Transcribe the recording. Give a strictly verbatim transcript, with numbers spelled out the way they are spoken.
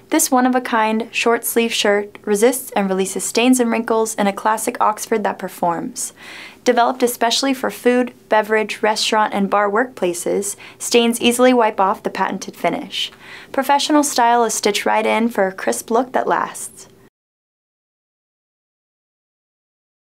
This one-of-a-kind, short-sleeve shirt resists and releases stains and wrinkles in a classic Oxford that performs. Developed especially for food, beverage, restaurant, and bar workplaces, stains easily wipe off the patented finish. Professional style is stitched right in for a crisp look that lasts.